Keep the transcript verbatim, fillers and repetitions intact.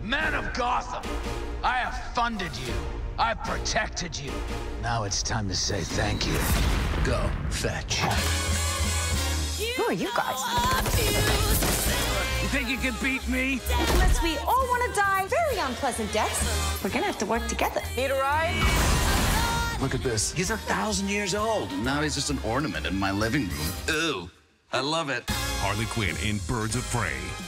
Men of Gotham, I have funded you. I've protected you. Now it's time to say thank you. Go, fetch. Who are you guys? You think you can beat me? Unless we all want to die very unpleasant deaths, we're gonna have to work together. Need a ride? Look at this. He's a thousand years old, and now he's just an ornament in my living room. Ooh, I love it. Harley Quinn in Birds of Prey.